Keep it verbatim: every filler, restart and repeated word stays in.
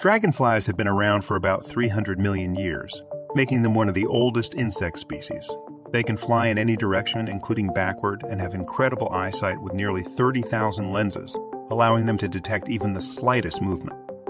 Dragonflies have been around for about three hundred million years, making them one of the oldest insect species. They can fly in any direction, including backward, and have incredible eyesight with nearly thirty thousand lenses, allowing them to detect even the slightest movement.